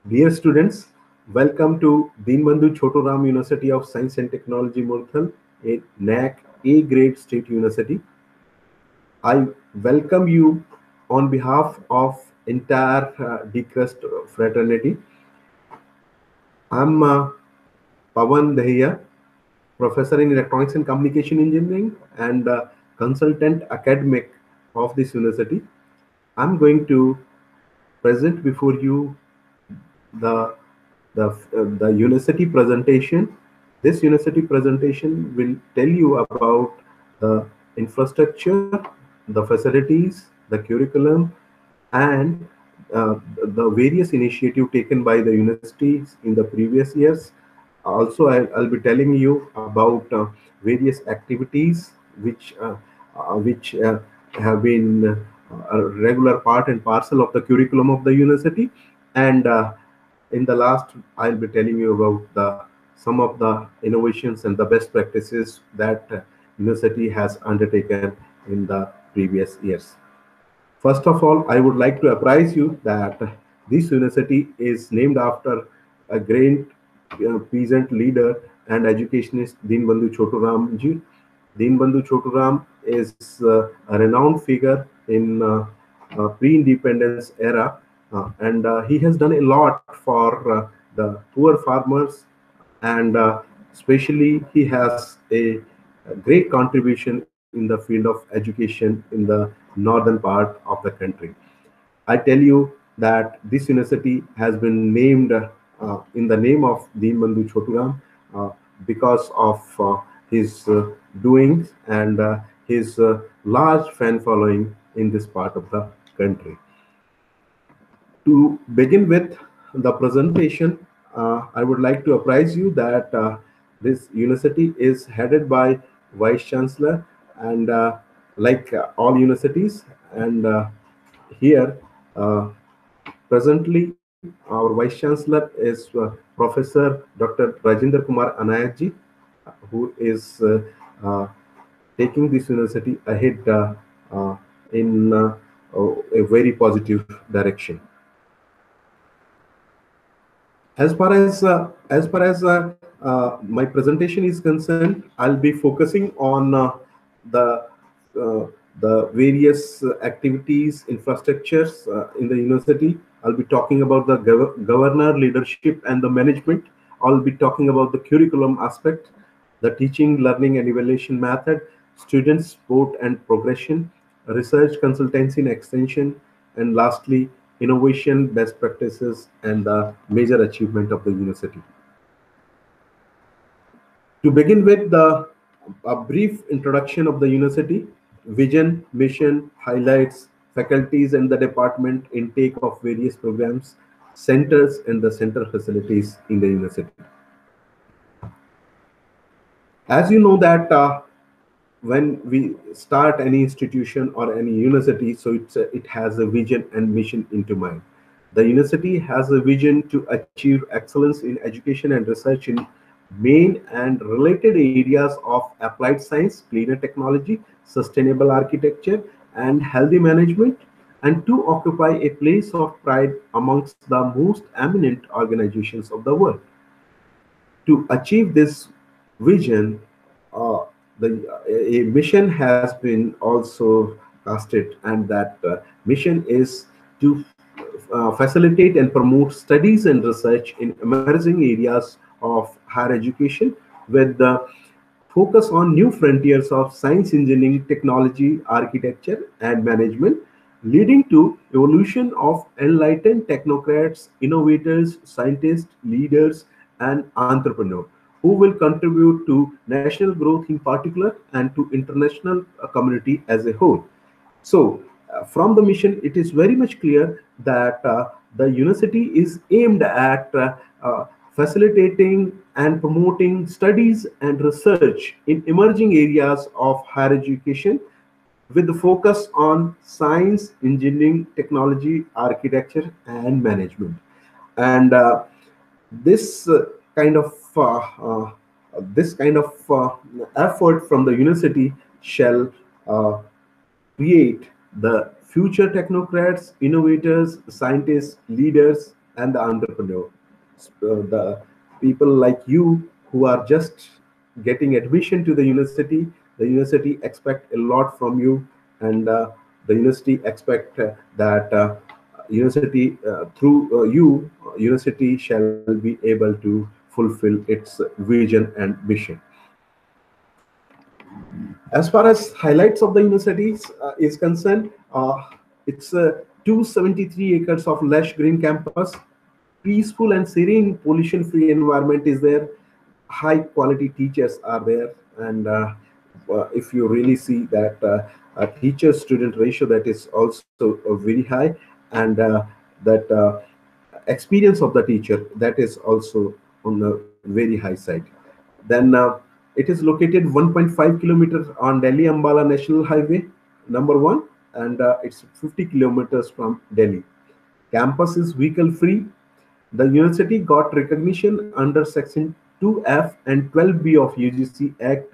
Dear students, welcome to Deenbandhu Choturam University of Science and Technology Murthal, a NAC A grade state university. I welcome you on behalf of entire Decrest fraternity. I'm Pawan Dahiya, professor in electronics and communication engineering and consultant academic of this university. I'm going to present before you the the university presentation. This university presentation will tell you about the infrastructure, the facilities, the curriculum, and the various initiatives taken by the universities in the previous years. Also, I'll be telling you about various activities which have been a regular part and parcel of the curriculum of the university, and in the last, I'll be telling you about the some of the innovations and the best practices that university has undertaken in the previous years. First of all, I would like to apprise you that this university is named after a great peasant leader and educationist Deenbandhu Choturam ji. Deenbandhu Choturam is a renowned figure in pre-independence era, and he has done a lot for the poor farmers, and especially he has a great contribution in the field of education in the northern part of the country. I tell you that this university has been named in the name of Deenbandhu Choturam uh, because of his doings and his large fan following in this part of the country. To begin with the presentation, I would like to apprise you that this university is headed by Vice Chancellor, and like all universities, and here uh, presently our Vice Chancellor is Professor Dr. Rajendra Kumar Anayatji, who is taking this university ahead uh, in a very positive direction. As far as my presentation is concerned, I'll be focusing on the the various activities, infrastructures in the university. I'll be talking about the governor leadership and the management. I'll be talking about the curriculum aspect, the teaching, learning, and evaluation method, student support and progression, research, consultancy, and extension, and lastly, innovation, best practices, and the major achievement of the university. To begin with, a brief introduction of the university, vision, mission, highlights, faculties and the department, intake of various programs, centers, and the center facilities in the university. As you know that when we start any institution or any university, so it has a vision and mission into mind. The university has a vision to achieve excellence in education and research in main and related areas of applied science, cleaner technology, sustainable architecture, and healthy management, and to occupy a place of pride amongst the most eminent organizations of the world. To achieve this vision, uh, a mission has been also casted, and that mission is to facilitate and promote studies and research in emerging areas of higher education with the focus on new frontiers of science, engineering, technology, architecture, and management, leading to evolution of enlightened technocrats, innovators, scientists, leaders, and entrepreneurs who will contribute to national growth in particular and to international community as a whole. So, from the mission, it is very much clear that the university is aimed at facilitating and promoting studies and research in emerging areas of higher education with the focus on science, engineering, technology, architecture, and management. And this kind of this kind of effort from the university shall uh, create the future technocrats, innovators, scientists, leaders, and the entrepreneur. The people like you who are just getting admission to the university expect a lot from you, and the university expect that university through you, university shall be able to fulfill its vision and mission. As far as highlights of the universities is concerned, it's a 273 acres of lush green campus, peaceful and serene pollution-free environment is there, high quality teachers are there, and if you really see that a teacher-student ratio, that is also very high, and that experience of the teacher, that is also on the very high side. Then it is located 1.5 kilometers on Delhi Ambala National Highway number one, and it's 50 kilometers from Delhi. Campus is vehicle free. The university got recognition under Section 2F and 12B of UGC Act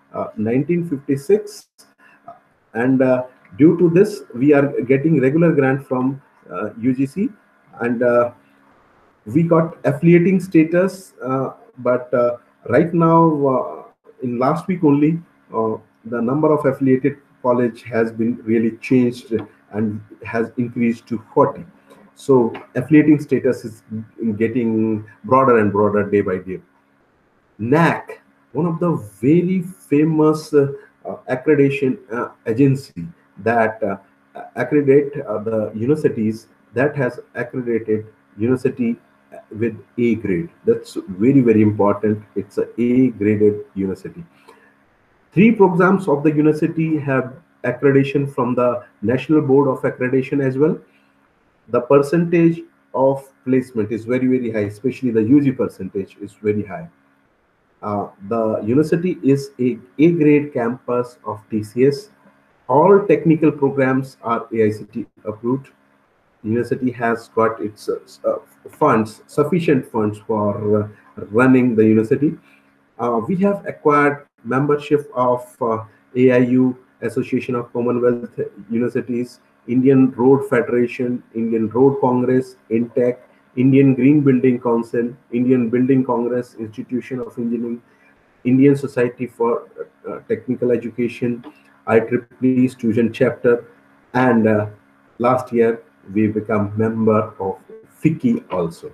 1956, and due to this, we are getting regular grant from UGC, and we got affiliating status, but right now, in last week only, the number of affiliated college has been really changed and has increased to 40. So affiliating status is getting broader and broader day by day. NAC, one of the very famous accreditation agency that accredit the universities, that has accredited university with A grade. That's very, very important. It's a A graded university. Three programs of the university have accreditation from the National Board of Accreditation as well. The percentage of placement is very, very high, especially the UG percentage is very high. The university is a grade campus of TCS. All technical programs are AICT approved. University has got its funds, sufficient funds for running the university. We have acquired membership of AIU, Association of Commonwealth Universities, Indian Road Federation, Indian Road Congress, INTEC, Indian Green Building Council, Indian Building Congress, Institution of Engineering, Indian Society for Technical Education, IEEE Student Chapter, and last year we become member of FICCI also.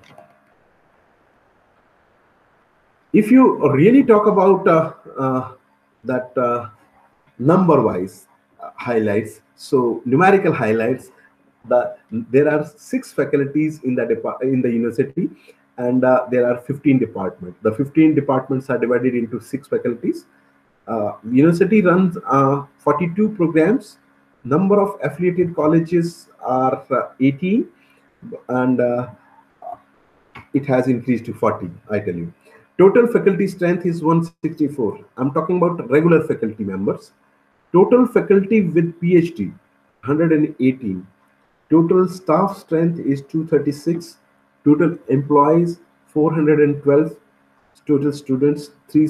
If you really talk about that number-wise highlights, so numerical highlights, there are 6 faculties in the university, and there are 15 departments. The 15 departments are divided into 6 faculties. University runs 42 programs. Number of affiliated colleges are 18, and it has increased to 40, I tell you. Total faculty strength is 164. I'm talking about regular faculty members. Total faculty with PhD, 118. Total staff strength is 236. Total employees, 412. Total students,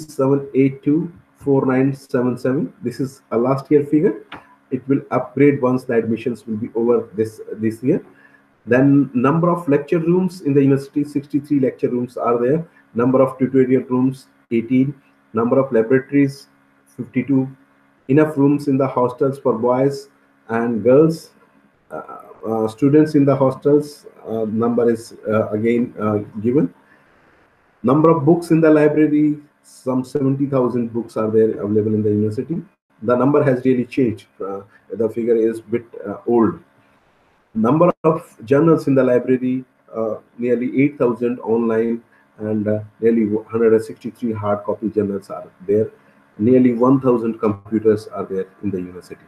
37824977. This is a last year figure. It will upgrade once the admissions will be over this year. Then number of lecture rooms in the university, 63 lecture rooms are there. Number of tutorial rooms, 18. Number of laboratories, 52. Enough rooms in the hostels for boys and girls. Students in the hostels, number is again given. Number of books in the library, some 70,000 books are there available in the university. The number has really changed. The figure is a bit old. Number of journals in the library, nearly 8,000 online, and nearly 163 hard copy journals are there. Nearly 1,000 computers are there in the university.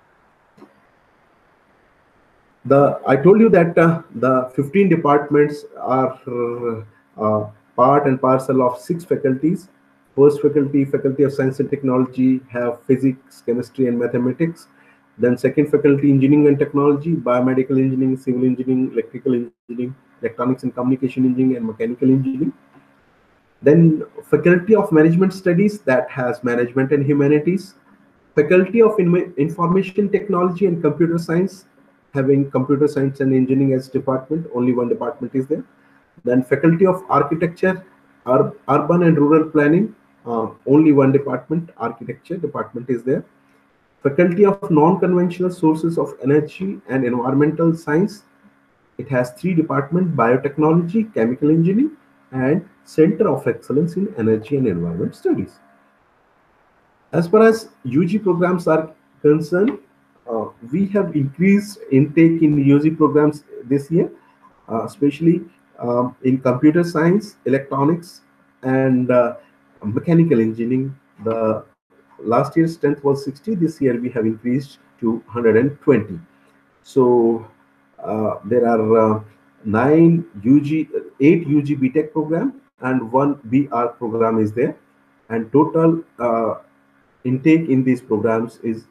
I told you that the 15 departments are part and parcel of 6 faculties. First faculty, Faculty of Science and Technology, have physics, chemistry, and mathematics. Then second faculty, Engineering and Technology, Biomedical Engineering, Civil Engineering, Electrical Engineering, Electronics and Communication Engineering, and Mechanical Engineering. Then Faculty of Management Studies, that has Management and Humanities. Faculty of Information Technology and Computer Science, having Computer Science and Engineering as department. Only one department is there. Then Faculty of Architecture, Urban and Rural Planning, only one department, Architecture department is there. Faculty of Non-Conventional Sources of Energy and Environmental Science, it has three departments: Biotechnology, Chemical Engineering, and Center of Excellence in Energy and Environment Studies. As far as UG programs are concerned, we have increased intake in UG programs this year, especially in computer science, electronics, and mechanical engineering. The last year's strength was 60. This year we have increased to 120. So there are nine UG, eight UG BTech program, and one BR program is there, and total intake in these programs is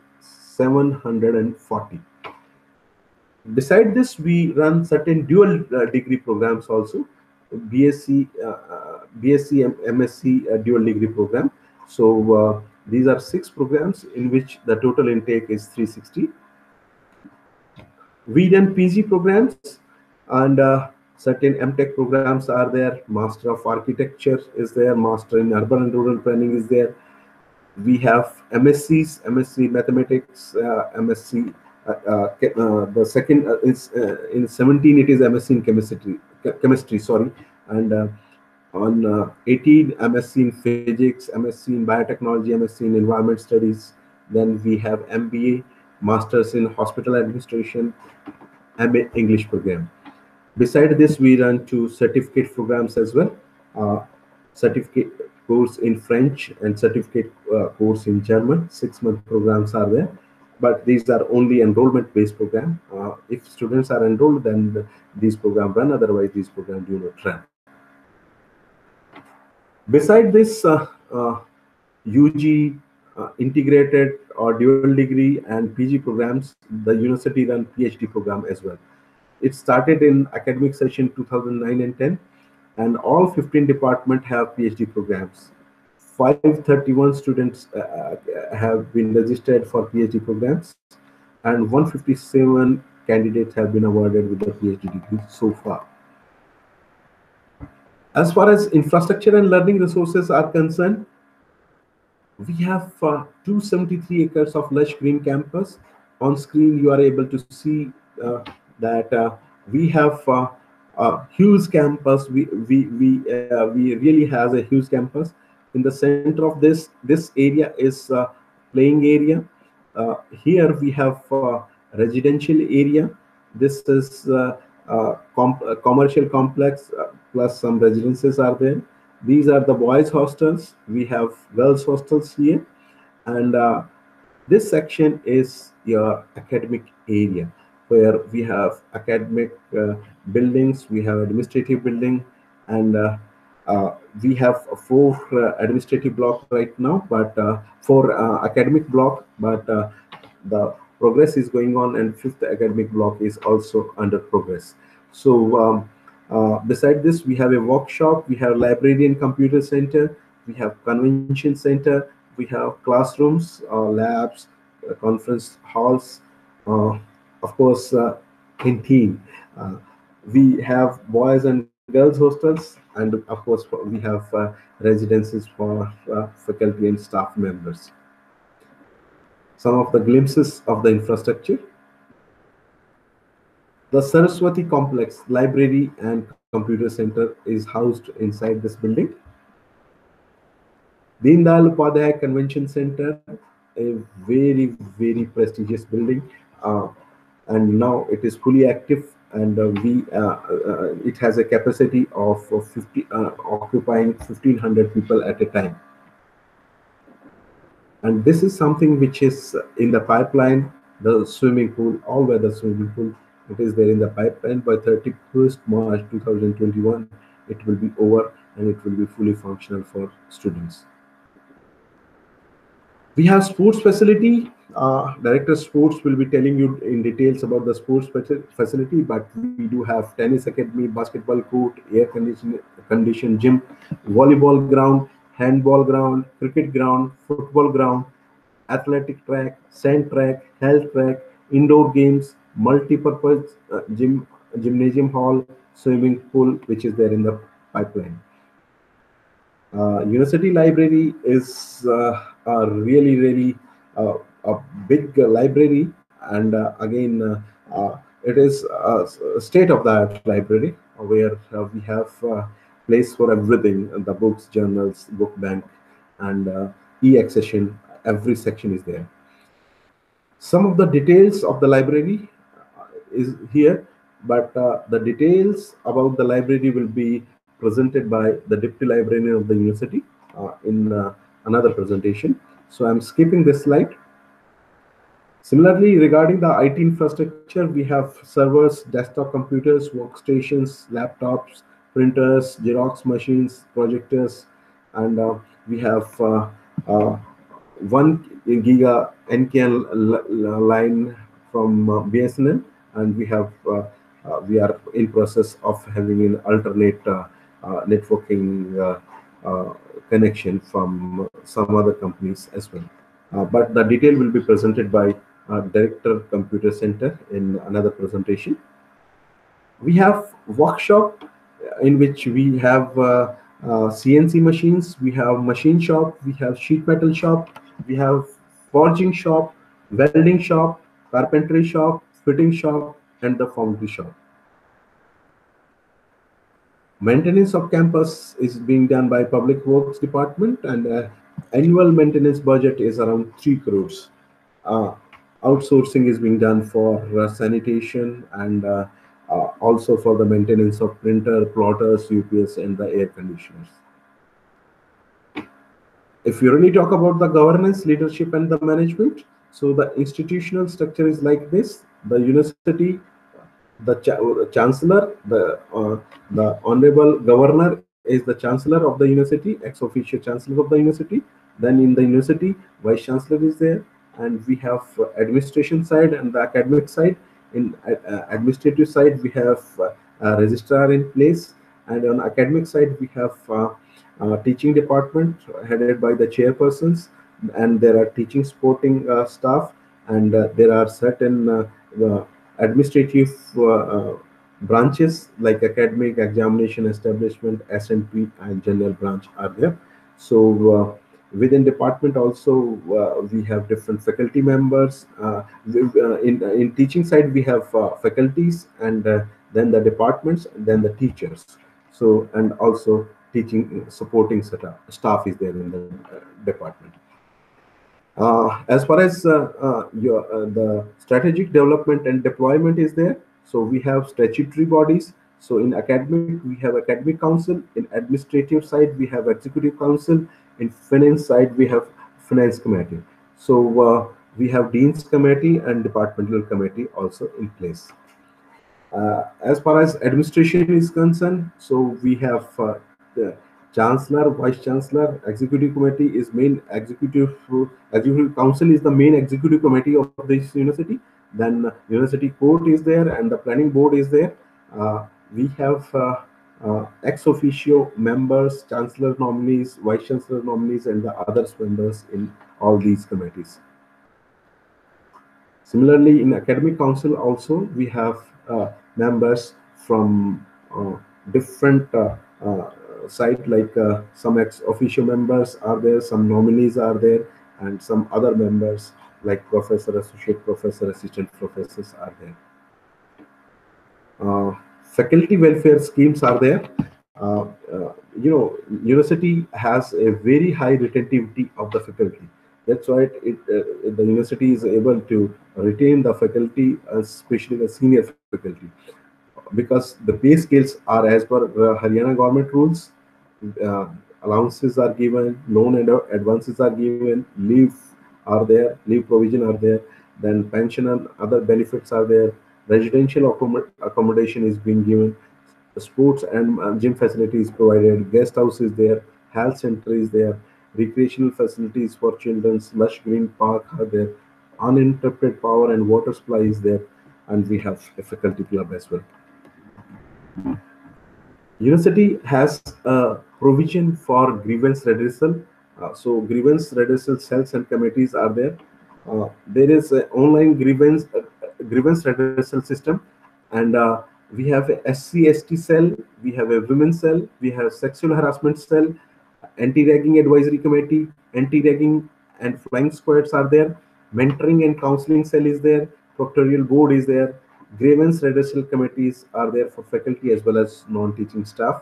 740. Beside this, we run certain dual degree programs also, BSc, MSc dual degree program. So these are six programs in which the total intake is 360. We run PG programs, and certain MTech programs are there. Master of Architecture is there. Master in Urban and Rural Planning is there. We have MSCs, MSc Mathematics, MSc. The second is in 17. It is MSc in Chemistry. Sorry, and on 18 MSc in Physics, MSc in Biotechnology, MSc in Environment Studies. Then we have MBA, Masters in Hospital Administration, MA English program. Beside this, we run two certificate programs as well. Certificate course in French and certificate course in German. 6-month programs are there, but these are only enrollment-based program. If students are enrolled, then these programs run. Otherwise, these programs do not run. Beside this, UG integrated or dual degree and PG programs, the university run PhD program as well. It started in academic session 2009 and 10, and all 15 departments have PhD programs. 531 students have been registered for PhD programs, and 157 candidates have been awarded with the PhD degree so far. As far as infrastructure and learning resources are concerned, we have 273 acres of lush green campus. On screen, you are able to see that we have a huge campus. We really has a huge campus. In the center of this area is playing area. Here we have residential area. This is commercial complex plus some residences are there. These are the boys hostels. We have girls hostels here, and this section is your academic area, where we have academic buildings, we have administrative building, and we have 4 administrative block right now, but 4 academic block, but the progress is going on, and 5th academic block is also under progress. So beside this, we have a workshop, we have library and computer center, we have convention center, we have classrooms, labs, conference halls, of course, canteen. We have boys and girls hostels, and of course, we have residences for faculty and staff members. Some of the glimpses of the infrastructure. The Saraswati Complex Library and Computer Center is housed inside this building. Deen Dayal Upadhyay Convention Center, a very prestigious building, and now it is fully active, and it has a capacity of 50 occupying 1,500 people at a time. And this is something which is in the pipeline. The swimming pool, all-weather swimming pool, it is there in the pipeline. By 31st March 2021, it will be over and it will be fully functional for students. We have sports facility. Director Sports will be telling you in details about the sports facility, but we do have tennis academy, basketball court, air conditioned gym, volleyball ground, handball ground, cricket ground, football ground, athletic track, sand track, health track, indoor games, multi-purpose gymnasium hall, swimming pool which is there in the pipeline. University Library is a really a big library, and again, it is a state-of-the-art library where we have place for everything: the books, journals, book bank, and e-accession. Every section is there. Some of the details of the library is here, but the details about the library will be presented by the deputy librarian of the university in another presentation. So I'm skipping this slide. Similarly, regarding the IT infrastructure, we have servers, desktop computers, workstations, laptops, printers, Xerox machines, projectors, and we have 1 giga NKN line from BSNL, and we are in process of having an alternate networking connection from some other companies as well. But the detail will be presented by Director Computer Center in another presentation. We have workshop in which we have CNC machines, we have machine shop, we have sheet metal shop, we have forging shop, welding shop, carpentry shop, fitting shop, and the foundry shop. Maintenance of campus is being done by Public Works Department, and annual maintenance budget is around 3 crores. Uh, Outsourcing is being done for sanitation and also for the maintenance of printer, plotters, UPS, and the air conditioners. If you really talk about the governance, leadership, and the management, so the institutional structure is like this: the university, the chancellor, the honorable governor is the chancellor of the university, ex officio chancellor of the university. Then in the university, vice chancellor is there, and we have administration side and the academic side. In administrative side, we have a registrar in place, and on academic side, we have teaching department headed by the chairpersons, and there are teaching supporting staff, and there are certain administrative branches like academic, examination establishment, SNP, and general branch are there. So within department also we have different faculty members. In teaching side we have faculties, and then the departments, and then the teachers. So, and also teaching supporting staff is there in the department. As far as the strategic development and deployment is there, so we have statutory bodies. So in academic, we have academic council. In administrative side, we have executive council. In finance side, we have finance committee. So we have dean's committee and departmental committee also in place. As far as administration is concerned, so we have the chancellor, vice chancellor, executive committee is main executive council is the main executive committee of this university. Then university court is there, and the planning board is there. We have ex officio members, chancellor nominees, vice chancellor nominees, and the others members in all these committees. Similarly, in academic council also we have members from different site, like some ex officio members are there, some nominees are there, and some other members like professor, associate professor, assistant professors are there. Faculty welfare schemes are there. University has a very high retentivity of the faculty. That's why the university is able to retain the faculty, especially the senior faculty, because the pay scales are as per Haryana government rules. Uh, Allowances are given, loan and advances are given, leave are there, leave provision are there, then pension and other benefits are there, residential accommodation is being given, sports and gym facilities provided, guest house is there, health center is there, recreational facilities for children, lush green park are there, uninterrupted power and water supply is there, and we have a faculty club as well. University has a provision for grievance redressal. So grievance redressal cells and committees are there. There is an online grievance redressal system, and We have a SC/ST cell, we have a women's cell, we have sexual harassment cell, anti-ragging advisory committee, anti-ragging and flying squads are there, mentoring and counseling cell is there, proctorial board is there, grievance redressal committees are there for faculty as well as non-teaching staff.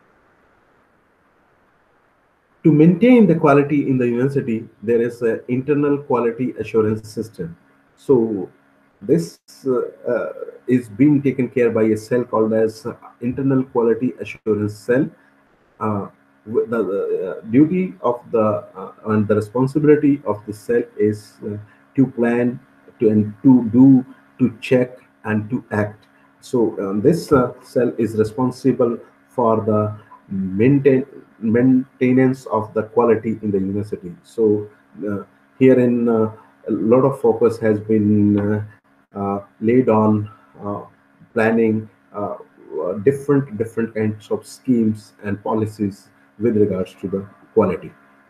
To maintain the quality in the university, there is an internal quality assurance system. So this is being taken care by a cell called as internal quality assurance cell. uh, the duty of the and the responsibility of the cell is to plan, to and to do, to check and to act. So this cell is responsible for the maintenance of the quality in the university. So uh, here in a lot of focus has been laid on planning different kinds of schemes and policies with regards to the quality.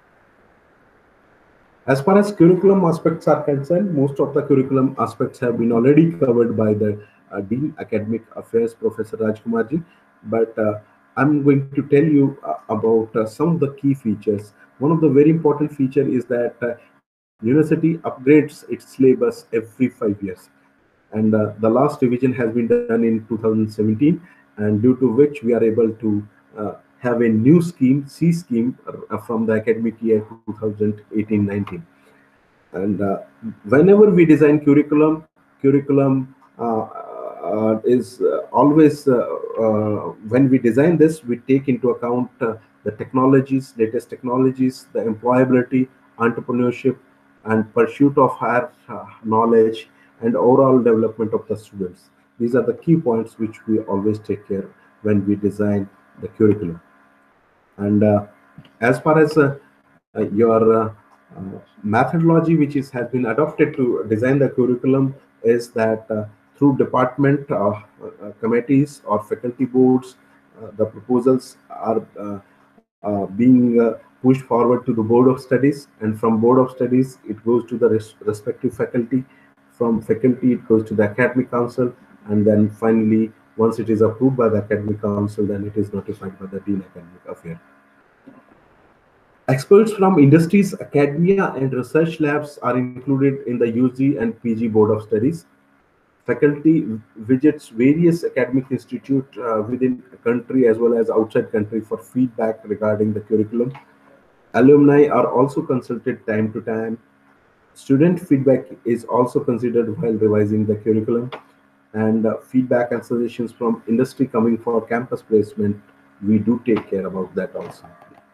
As far as curriculum aspects are concerned, most of the curriculum aspects have been already covered by the Dean Academic Affairs, Professor Rajkumarji. But I'm going to tell you about some of the key features. One of the very important feature is that university upgrades its syllabus every 5 years, and the last revision has been done in 2017, and due to which we are able to have a new scheme, C scheme, from the academic year 2018-19. And whenever we design curriculum is always when we design this, we take into account the technologies, latest technologies, the employability, entrepreneurship, and pursuit of higher knowledge, and overall development of the students. These are the key points which we always take care when we design the curriculum. And as far as your methodology which has been adopted to design the curriculum is that through department committees or faculty boards, the proposals are being pushed forward to the board of studies, and from board of studies it goes to the respective faculty. From faculty it goes to the academic council, and then finally once it is approved by the academic council, then it is notified by the Dean Academic Affairs. Experts from industries, academia, and research labs are included in the UG and PG Board of Studies. Faculty visits various academic institutes within a country as well as outside country for feedback regarding the curriculum. Alumni are also consulted time to time. Student feedback is also considered while revising the curriculum, and feedback and suggestions from industry coming for campus placement, we do take care about that also.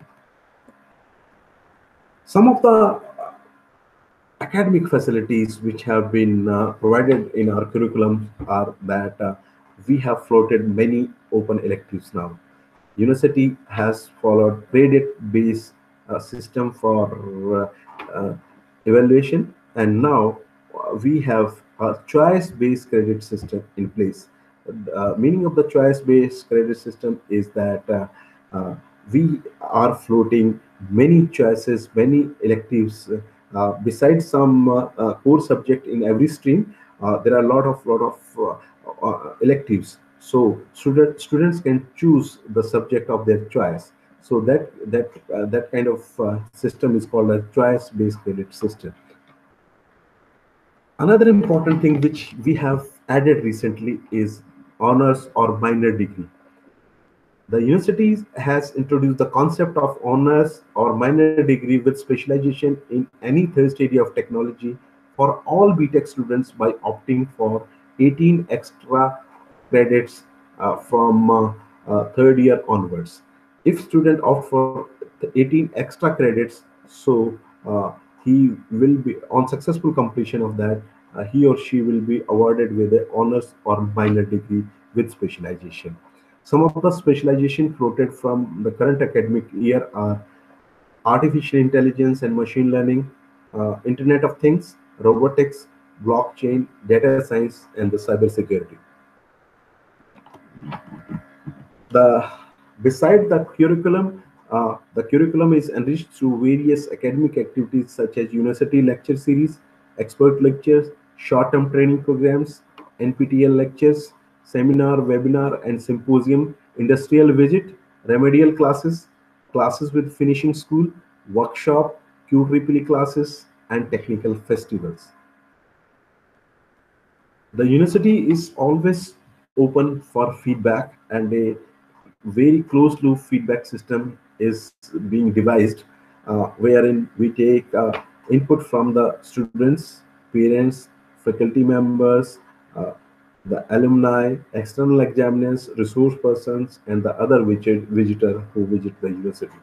Some of the academic facilities which have been provided in our curriculum are that we have floated many open electives now. University has followed credit-based system for evaluation, and now we have a choice-based credit system in place. Meaning of the choice-based credit system is that we are floating many choices, many electives. Besides some core subject in every stream, there are a lot of electives. So students can choose the subject of their choice. So that kind of system is called a choice-based credit system. Another important thing which we have added recently is honors or minor degree. The university has introduced the concept of honors or minor degree with specialization in any third area of technology for all BTech students by opting for 18 extra credits from third year onwards. If student opt for 18 extra credits, so he will be on successful completion of that, he or she will be awarded with a honors or minor degree with specialization. Some of the specialization floated from the current academic year are artificial intelligence and machine learning, Internet of Things, robotics, blockchain, data science, and the cybersecurity. The beside the curriculum is enriched through various academic activities such as university lecture series, expert lectures, short-term training programs, NPTEL lectures, seminar, webinar, and symposium, industrial visit, remedial classes, classes with finishing school, workshop, QEEE classes, and technical festivals. The university is always open for feedback, and a very closed loop feedback system is being devised, wherein we take input from the students, parents, faculty members, uh, the alumni, external examiners, resource persons, and the other visitor who visit the university.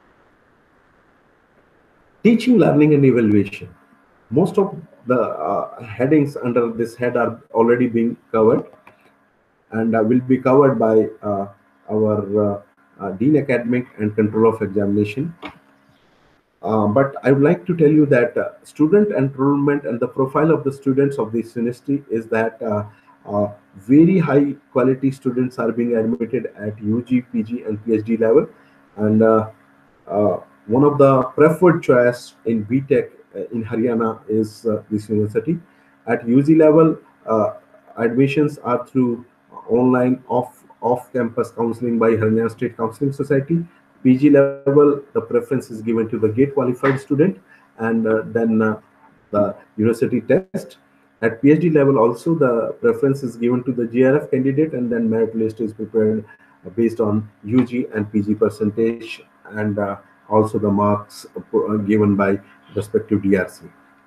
Teaching, learning, and evaluation. Most of the headings under this head are already being covered, and will be covered by our Dean Academic and Control of Examination. But I would like to tell you that student enrollment and the profile of the students of this university is that very high quality students are being admitted at UG, PG, and PhD level, and uh, one of the preferred choice in BTech in Haryana is this university. At UG level, admissions are through online off-campus counseling by Haryana State Counseling Society. PG level, the preference is given to the GATE qualified student, and then the university test. At PhD level, also the preference is given to the GRF candidate, and then merit list is prepared based on UG and PG percentage, and also the marks given by respective DRC.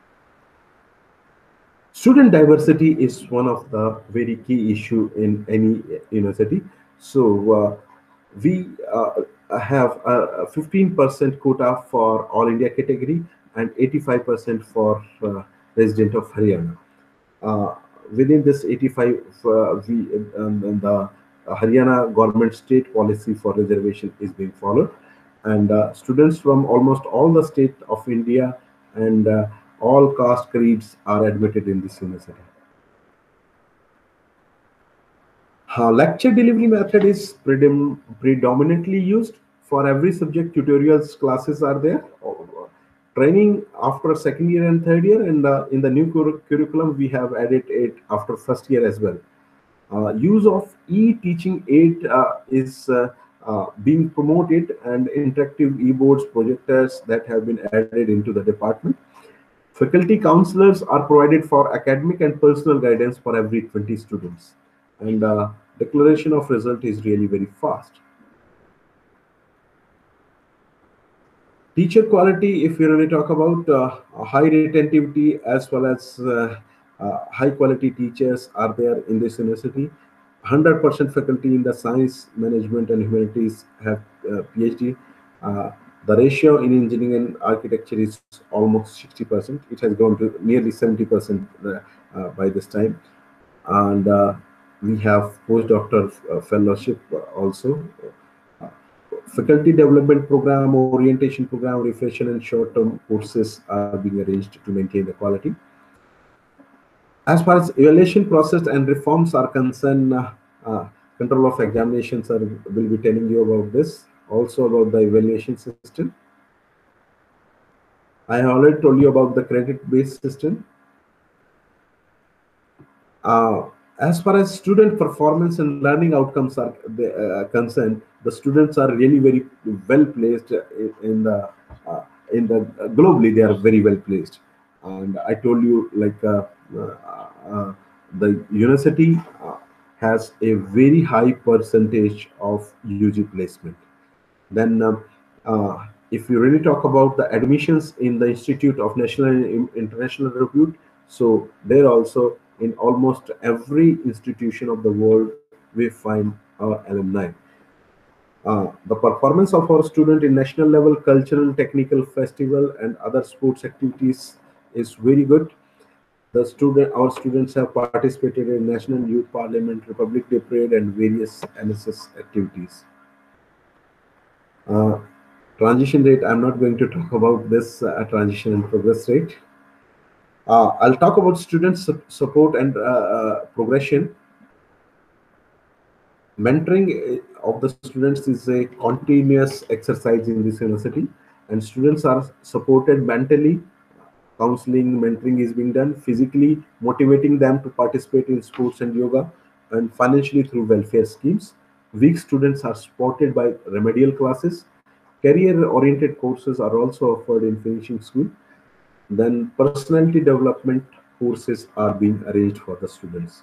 Student diversity is one of the very key issue in any university. So we have a 15% quota for all India category and 85% for resident of Haryana. Uh, Within this 85, the Haryana government state policy for reservation is being followed, and students from almost all the state of India and all caste creeds are admitted in this university. Lecture delivery method is predominantly used for every subject. Tutorials classes are there. Training after second year and third year, and in the new curriculum we have added it after first year as well. Use of e-teaching aid is being promoted, and interactive e-boards, projectors that have been added into the department. Faculty counselors are provided for academic and personal guidance for every 20 students, and declaration of result is really very fast. Teacher quality, if we really talk about high retentivity as well as high quality teachers are there in this university. 100% faculty in the science, management, and humanities have PhD. Uh, the ratio in engineering and architecture is almost 60%. It has gone to nearly 70% by this time. And we have postdoctoral fellowship also. Uh, Faculty development program, orientation program, refresher, and short-term courses are being arranged to maintain the quality. As far as evaluation process and reforms are concerned, control of examinations will be telling you about this, also about the evaluation system. I already told you about the credit-based system. As far as student performance and learning outcomes are concerned, the students are really very well placed uh, in the globally. They are very well placed, and I told you like the university has a very high percentage of UG placement. Then, if you really talk about the admissions in the Institute of National and International Repute, so there also in almost every institution of the world we find our alumni. The performance of our student in national level, cultural, technical festival, and other sports activities is very good. Our students have participated in National Youth Parliament, Republic Day Parade, and various NSS activities. Uh, Transition rate, I'm not going to talk about this transition and progress rate. I'll talk about student support and progression. Mentoring of the students is a continuous exercise in this university, and students are supported mentally. Counseling, mentoring is being done physically, motivating them to participate in sports and yoga. and financially through welfare schemes. Weak students are supported by remedial classes. Career-oriented courses are also offered in finishing school. Then personality development courses are being arranged for the students.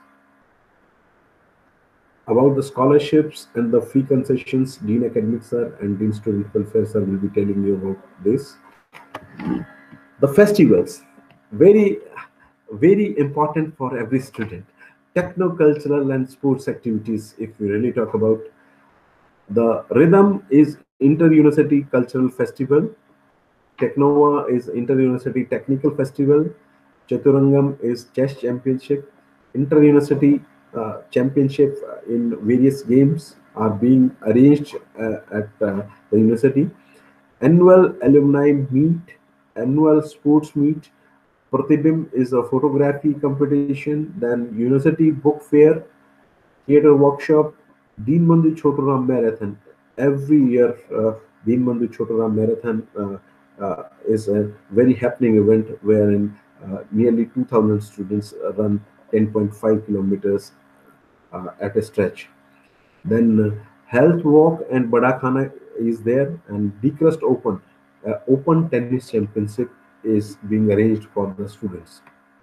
About the scholarships and the fee concessions, Dean Academic Sir and Dean Student Welfare Sir will be telling you about this. The festivals, very, very important for every student. Techno-cultural and sports activities, if we really talk about, the Rhythm is Inter-University Cultural Festival. Technova is Inter-University Technical Festival. Chaturangam is Chess Championship. Inter-University Championship in various games are being arranged at the university. Annual alumni meet, annual sports meet. Pratibim is a photography competition. Then university book fair, theater workshop, Deen Bandhu Choturam Marathon. Every year, Deen Bandhu Choturam Marathon is a very happening event wherein nearly 2,000 students run 10.5 kilometers at a stretch. Then Health Walk and Badakhana is there, and Decrust Open, Open Tennis Championship is being arranged for the students.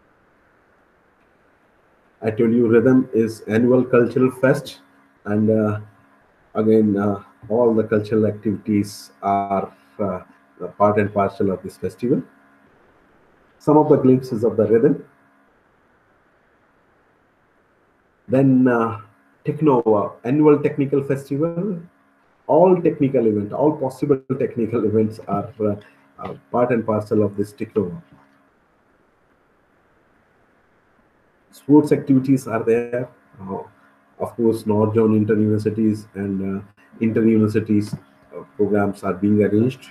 I told you Rhythm is annual cultural fest, and again, all the cultural activities are a part and parcel of this festival. Some of the glimpses of the Rhythm. Then Technova, annual technical festival. All technical events, all possible technical events are part and parcel of this Technova. Sports activities are there. Of course, North Zone inter-universities and inter-universities programs are being arranged.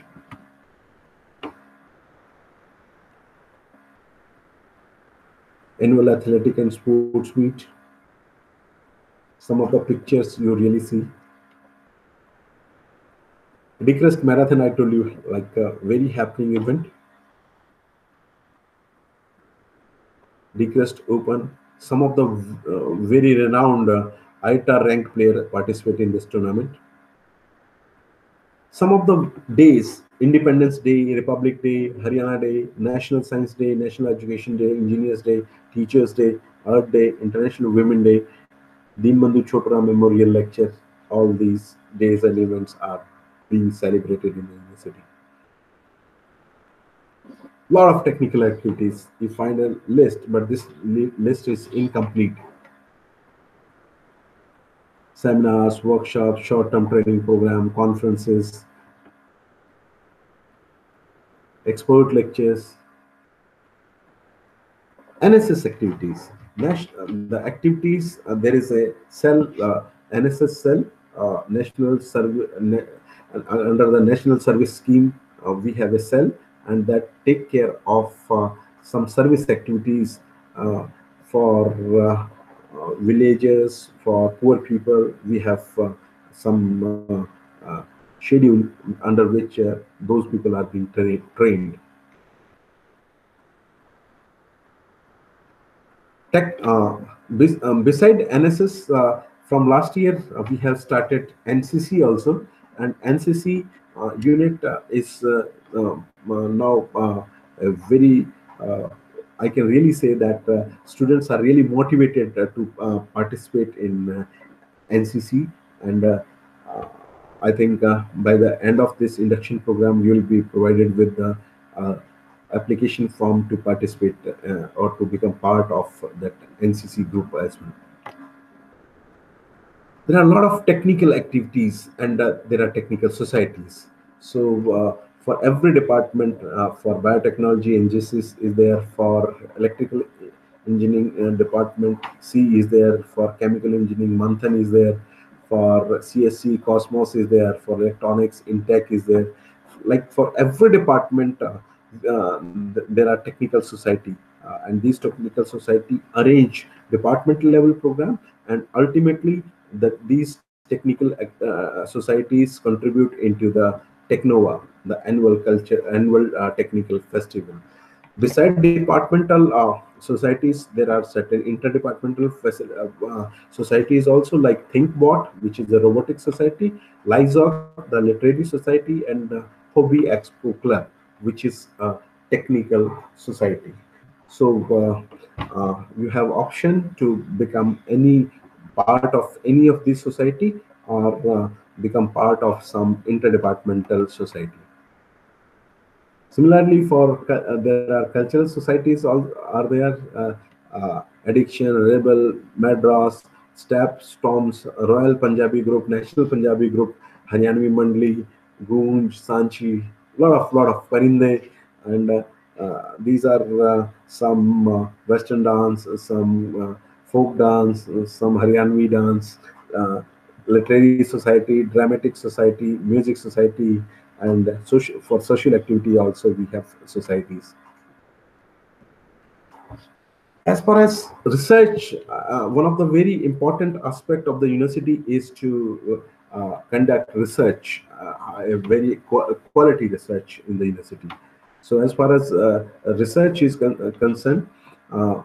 Annual athletic and sports meet. Some of the pictures you really see. Decrest Marathon, I told you, like a very happening event. Decrest Open. Some of the very renowned ITA ranked player participate in this tournament. Some of the days, Independence Day, Republic Day, Haryana Day, National Science Day, National Education Day, Engineers Day, Teachers Day, Earth Day, International Women Day, Deembandhu Chopra Memorial Lecture, all these days and events are being celebrated in the university. Lot of technical activities. You find a list, but this list is incomplete. Seminars, workshops, short-term training program, conferences, expert lectures, NSS activities. The activities, there is a cell, NSS cell, National Service, under the National Service Scheme, we have a cell, and that take care of some service activities for villagers, for poor people. We have some schedule under which those people are being trained. Tech, beside NSS, from last year we have started NCC also, and NCC unit is now a very. I can really say that students are really motivated to participate in NCC, and I think by the end of this induction program, you will be provided with the application form to participate or to become part of that NCC group as well. There are a lot of technical activities, and there are technical societies. So for every department, for biotechnology, NGSIS is there. For electrical engineering department, C is there. For chemical engineering, Manthan is there. For CSC, Cosmos is there. For electronics, Intech is there. Like for every department, there are technical society, and these technical society arrange departmental level program, and ultimately that these technical societies contribute into the Technova, the annual technical festival. Beside departmental societies, there are certain interdepartmental societies also, like ThinkBot, which is a robotic society, LIZOC, the literary society, and Hobby Expo Club, which is a technical society. So you have option to become any part of any of these society, or become part of some interdepartmental society. Similarly, there are cultural societies are there. Addiction, Rebel, Madras, Step Storms, Royal Punjabi Group, National Punjabi Group, Haryanvi Mandli, Goonj, Sanchi, lot of Parinde, and these are some Western dance, some folk dance, some Haryanvi dance, uh, literary society, dramatic society, music society, and for social activity also we have societies. As far as research, one of the very important aspect of the university is to conduct research, a very quality research in the university. So as far as research is concerned, uh,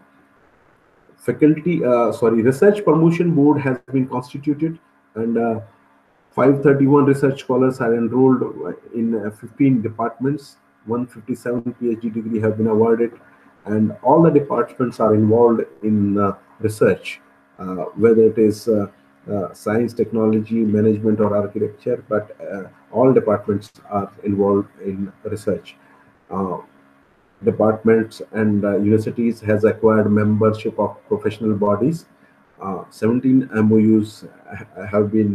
research promotion board has been constituted, and 531 research scholars are enrolled in 15 departments. 157 PhD degree have been awarded, and all the departments are involved in research, whether it is science, technology, management, or architecture. But all departments are involved in research. Uh, Departments and universities has acquired membership of professional bodies. 17 MOUs have been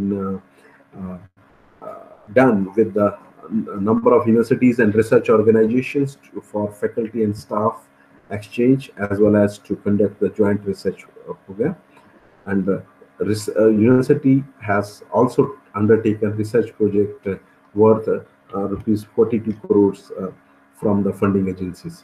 done with the number of universities and research organizations for faculty and staff exchange, as well as to conduct the joint research program. And the university has also undertaken research project worth rupees 42 crores from the funding agencies.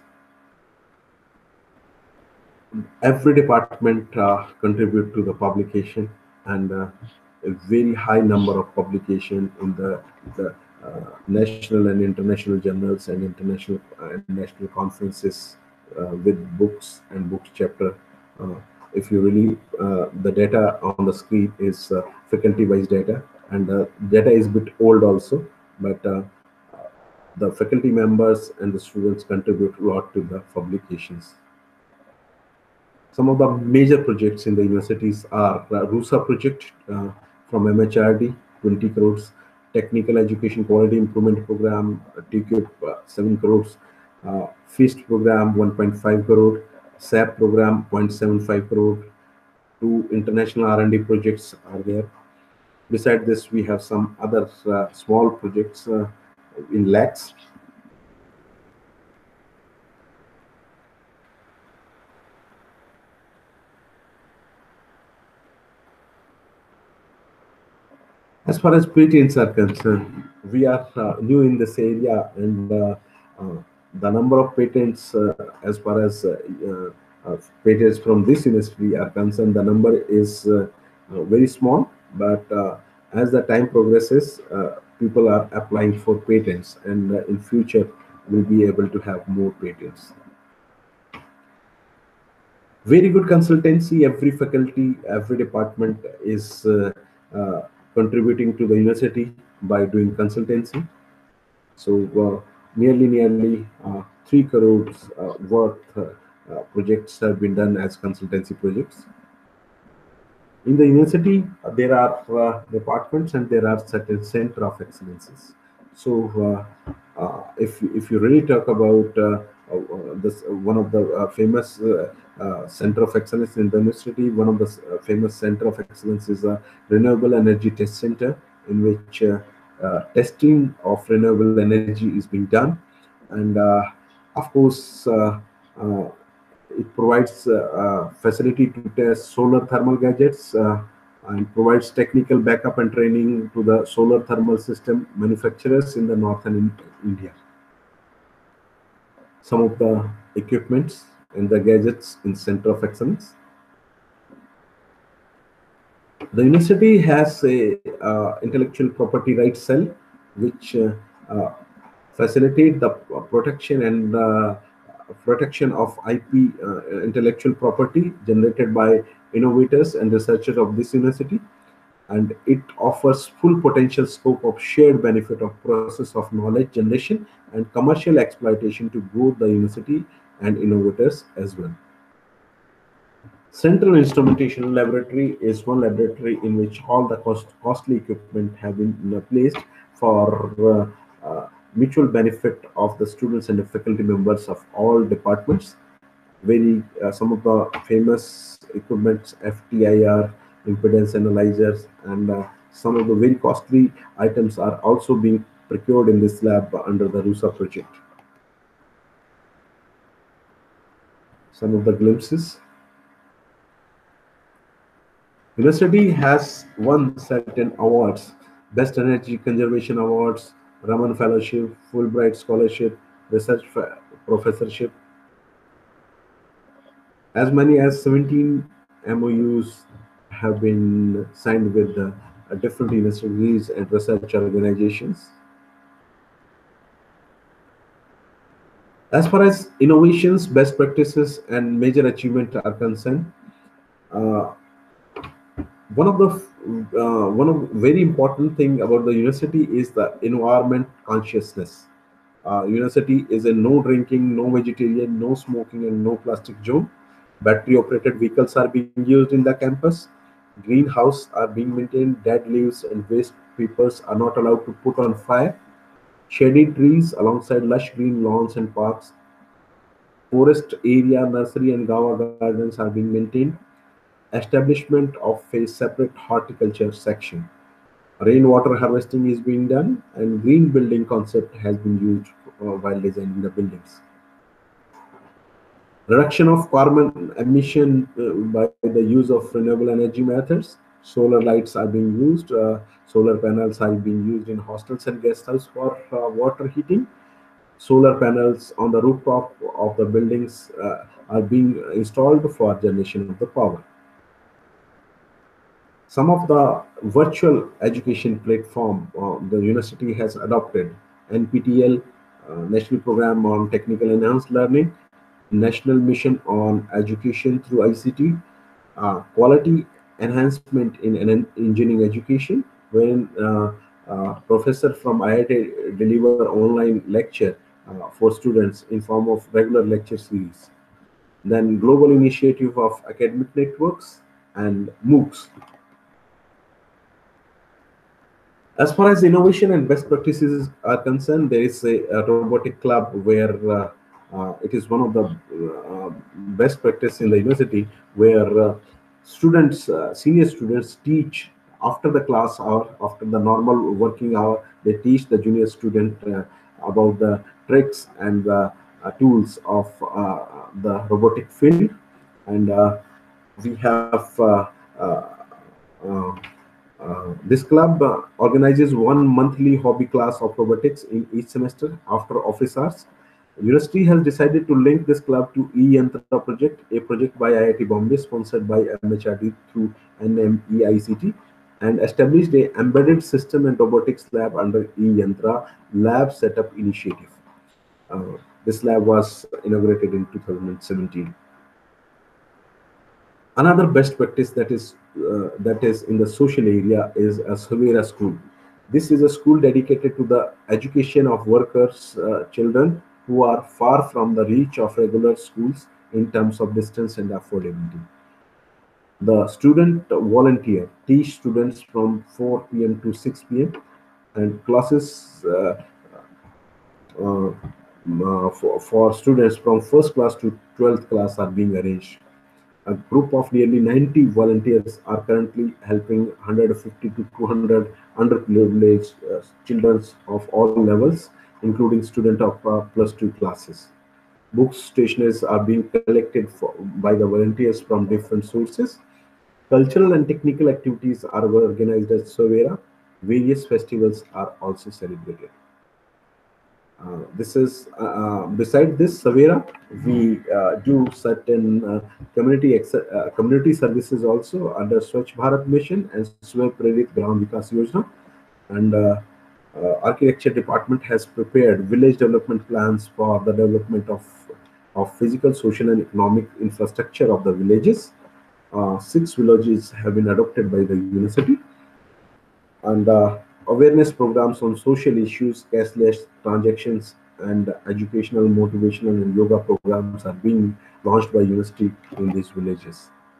Every department contribute to the publication, and a very high number of publication in the national and international journals and international and national conferences, with books and books chapter. uh, if you really the data on the screen is faculty wise data, and data is a bit old also, but the faculty members and the students contribute a lot to the publications. Some of the major projects in the universities are RUSA project from MHRD, 20 crores, Technical Education Quality Improvement Program, TQIP, 7 crores, FEAST program, 1.5 crore, SAP program, 0.75 crore. Two international R&D projects are there. Beside this, we have some other small projects in lakhs. As far as patents are concerned, we are new in this area, and uh, the number of patents, as far as patents from this industry are concerned, the number is very small. But as the time progresses, people are applying for patents, and in future, we'll be able to have more patents. Very good consultancy. Every faculty, every department is uh, contributing to the university by doing consultancy. So nearly 3 crores worth projects have been done as consultancy projects. In the university, there are departments and there are certain center of excellences. So if you really talk about this one of the famous center of excellence in the university, one of the famous center of excellence is a renewable energy test center, in which testing of renewable energy is being done. And of course, uh, it provides facility to test solar thermal gadgets, and provides technical backup and training to the solar thermal system manufacturers in the northern India. Some of the equipments and the gadgets in Center of Excellence. The university has a intellectual property rights cell, which uh, facilitate the protection and protection of IP, intellectual property generated by innovators and researchers of this university, and it offers full potential scope of shared benefit of process of knowledge generation and commercial exploitation to both the university and innovators as well. Central Instrumentation Laboratory is one laboratory in which all the costly equipment have been placed for mutual benefit of the students and the faculty members of all departments. Very some of the famous equipments, FTIR, impedance analyzers, and some of the very costly items are also being procured in this lab under the RUSA project. Some of the glimpses. University has won certain awards: Best Energy Conservation Awards, Raman Fellowship, Fulbright Scholarship, Research Professorship. As many as 17 MOUs have been signed with different universities and research organizations. As far as innovations, best practices, and major achievements are concerned, uh, one of very important thing about the university is the environment consciousness. University is a no drinking, no vegetarian, no smoking, and no plastic zone. Battery operated vehicles are being used in the campus. Greenhouse are being maintained. Dead leaves and waste papers are not allowed to put on fire. Shady trees alongside lush green lawns and parks. Forest area, nursery, and gawa gardens are being maintained. Establishment of a separate horticulture section. Rainwater harvesting is being done, and green building concept has been used while designing the buildings. Reduction of carbon emission by the use of renewable energy methods. Solar lights are being used. Solar panels are being used in hostels and guest house for water heating. Solar panels on the rooftop of the buildings are being installed for generation of the power. Some of the virtual education platform the university has adopted: NPTEL, National Program on Technical Enhanced Learning, National Mission on Education through ICT, Quality Enhancement in Engineering Education, when professor from IIT deliver online lecture for students in form of regular lecture series. Then Global Initiative of Academic Networks and MOOCs. As far as innovation and best practices are concerned, there is a robotic club where it is one of the best practice in the university, where senior students teach after the class hour, after the normal working hour, they teach the junior student about the tricks and the tools of the robotic field. And we have uh, uh, this club organizes one monthly hobby class of robotics in each semester after office hours. University has decided to link this club to eYantra project, a project by IIT Bombay sponsored by MHRD through NMEICT, and established a embedded system and robotics lab under eYantra Lab Setup Initiative. This lab was inaugurated in 2017. Another best practice that is in the social area is a Savera school. This is a school dedicated to the education of workers' children who are far from the reach of regular schools in terms of distance and affordability. The student volunteer teach students from 4 p.m. to 6 p.m. and classes for students from first class to 12th class are being arranged. A group of nearly 90 volunteers are currently helping 150 to 200 underprivileged children of all levels, including students of plus two classes. Books, stationeries are being collected by the volunteers from different sources. Cultural and technical activities are organized at Sovera. Various festivals are also celebrated. This is beside this Savera, we do certain community services also under Swachh Bharat Mission and Sway Prerit Gram Vikas Yojana. And architecture department has prepared village development plans for the development of of physical, social, and economic infrastructure of the villages. Six villages have been adopted by the university, and awareness programs on social issues, cashless transactions, and educational, motivational, and yoga programs are being launched by university in these villages.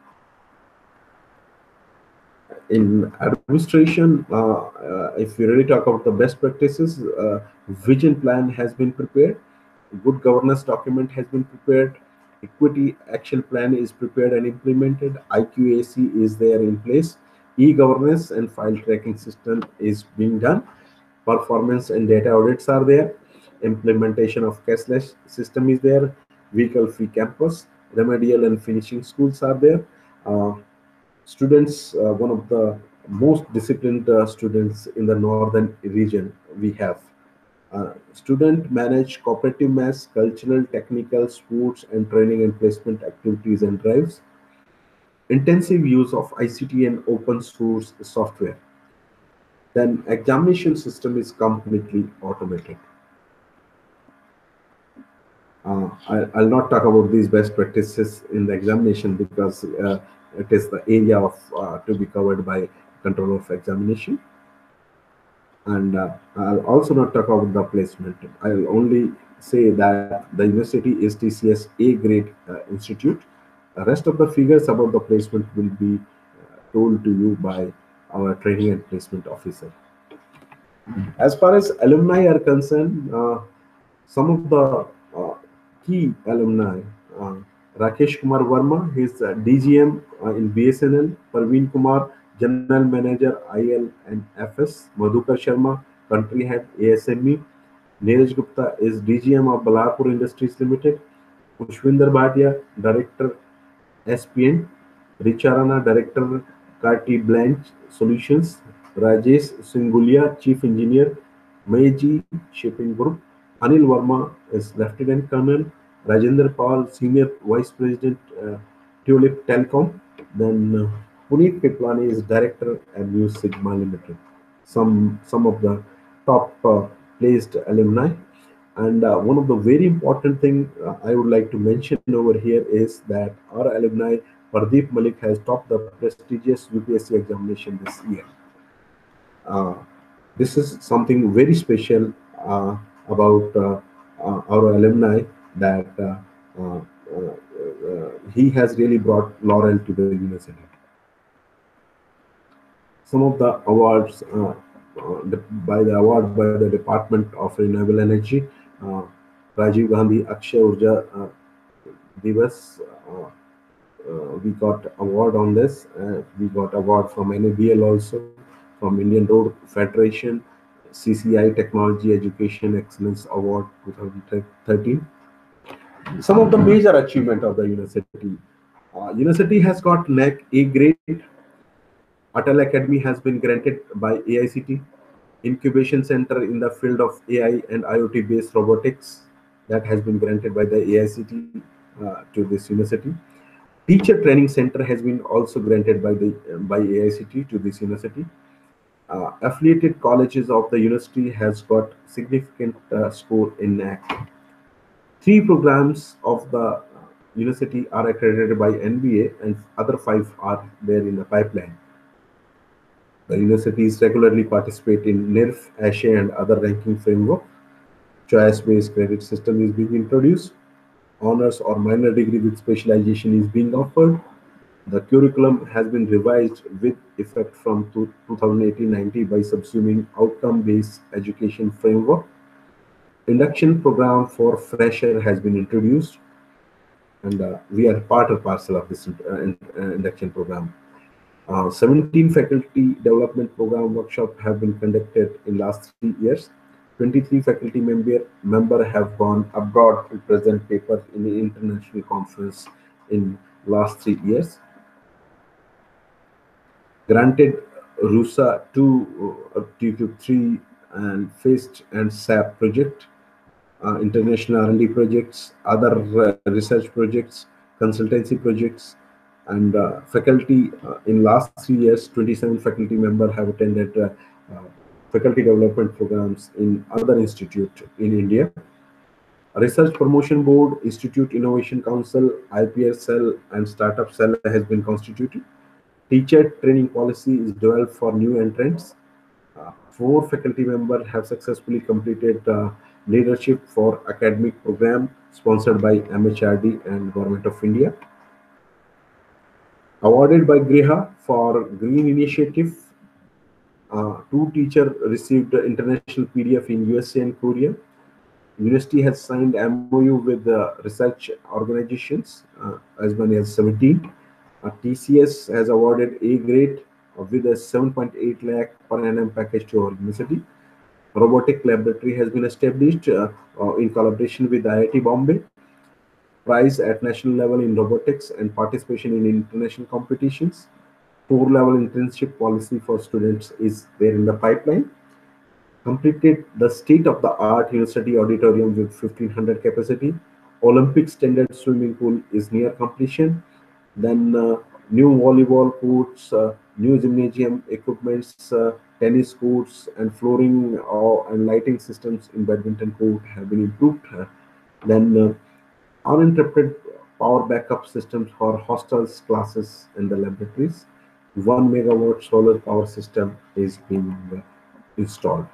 In administration, if we really talk about the best practices, vision plan has been prepared, good governance document has been prepared, equity action plan is prepared and implemented, IQAC is there in place, e-governance and file tracking system is being done, performance and data audits are there, implementation of cashless system is there, vehicle free campus, remedial and finishing schools are there. Uh, Students, one of the most disciplined students in the northern region we have. Student manage cooperative mass, cultural, technical, sports, and training and placement activities and drives. Intensive use of ICT and open source software. Then examination system is completely automated. I'll not talk about these best practices in the examination because it is the area of to be covered by control of examination. And I'll also not talk about the placement. I'll only say that the university is TCS A grade institute. The rest of the figures about the placement will be told to you by our training and placement officer. As far as alumni are concerned, some of the key alumni, uh, Rakesh Kumar Verma, he is DGM in BSNL, Parveen Kumar, General Manager IL and FS, Madhukar Sharma, Country Head ASME, Neeraj Gupta is DGM of Balarpur Industries Limited, Pushwinder Bhatia, Director SPN, Richarana, Director Carti Blanche Solutions, Rajesh Singulia, Chief Engineer, Meiji Shipping Group, Anil Verma is Lieutenant Colonel, Rajendra Paul, Senior Vice President, Tulip Telecom, then Puneet Kiplani is Director at New Sigma Limited. Some of the top placed alumni. And one of the very important thing I would like to mention over here is that our alumni Pardeep Malik has topped the prestigious UPSC examination this year. Uh, this is something very special about our alumni that he has really brought laurel to the university. Some of the awards by the Department of Renewable Energy, uh, Rajiv Gandhi Akshay Urja Divas. We got award on this. We got award from NABL also, from Indian Road Federation, CCI Technology Education Excellence Award 2013. Some of the major achievement of the university. University has got NAC A grade. Atal Academy has been granted by AICT. Incubation Center in the field of AI and IoT based robotics that has been granted by the AICT to this university. Teacher Training Center has been also granted by AICT to this university. Affiliated colleges of the university has got significant score in NAC. Three programs of the university are accredited by NBA, and other five are there in the pipeline. The universities regularly participate in NIRF, ASHE, and other ranking framework. Choice-based credit system is being introduced. Honors or minor degree with specialization is being offered. The curriculum has been revised with effect from 2018-19 by subsuming outcome-based education framework. Induction program for fresher has been introduced, and we are part and parcel of this induction program. 17 faculty development program workshops have been conducted in last 3 years. 23 faculty member have gone abroad to present papers in the international conference in last 3 years. Granted RUSA 2, TQ 3, and FAST and SAP project, international R&D projects, other research projects, consultancy projects, and faculty in last 3 years, 27 faculty members have attended faculty development programs in other institute in India. Research Promotion Board, Institute Innovation Council, IPS cell, and startup cell has been constituted. Teacher training policy is developed for new entrants. Four faculty members have successfully completed leadership for academic program sponsored by MHRD and Government of India. Awarded by Griha for Green Initiative, two teachers received international PDF in USA and Korea. University has signed MOU with research organizations as many as 17. TCS has awarded A grade with a 7.8 lakh per annum package to our university. Robotic laboratory has been established in collaboration with IIT Bombay. Prize at national level in robotics and participation in international competitions. Four-level internship policy for students is there in the pipeline. Completed the state-of-the-art university auditorium with 1500 capacity. Olympic standard swimming pool is near completion. Then new volleyball courts, new gymnasium equipments, tennis courts, and flooring and lighting systems in badminton court have been improved. Then uninterrupted power backup systems for hostels, classes, and the laboratories. 1 megawatt solar power system is being installed.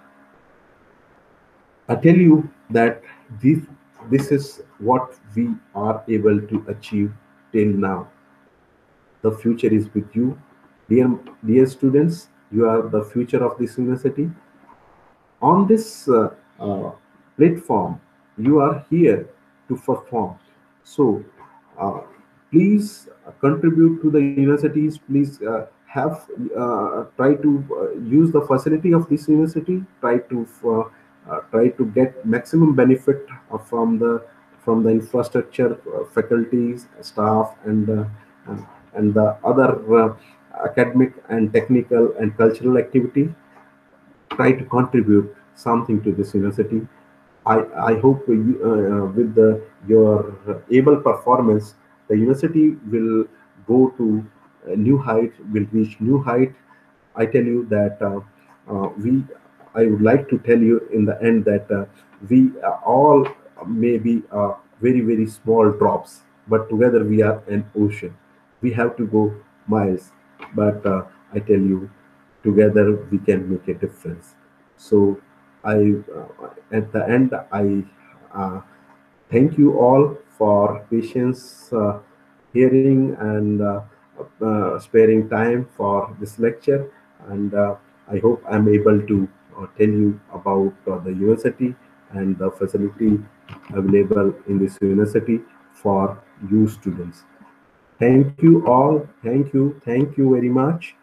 I tell you that this, this is what we are able to achieve till now. The future is with you. Dear students, you are the future of this university. On this platform, you are here to perform. So, uh, please contribute to the universities. Please try to use the facility of this university. Try to get maximum benefit from the infrastructure, faculties, staff, uh, and the other academic and technical and cultural activity. Try to contribute something to this university. I hope with your able performance, the university will go to a new height, will reach new height. I tell you that we. I would like to tell you in the end that we all may be very small drops, but together we are an ocean. We have to go miles, but I tell you, together we can make a difference. So I, at the end, I thank you all for patience, hearing, and sparing time for this lecture. And I hope I'm able to tell you about the university and the facility available in this university for you students. Thank you all. Thank you. Thank you very much.